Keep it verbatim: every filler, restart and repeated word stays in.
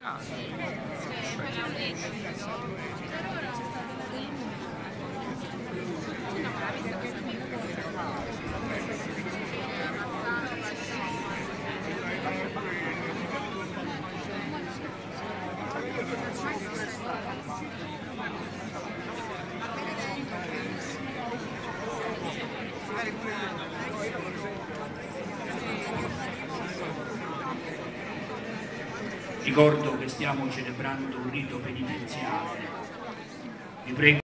Ricordo che stiamo celebrando un rito penitenziale. Vi prego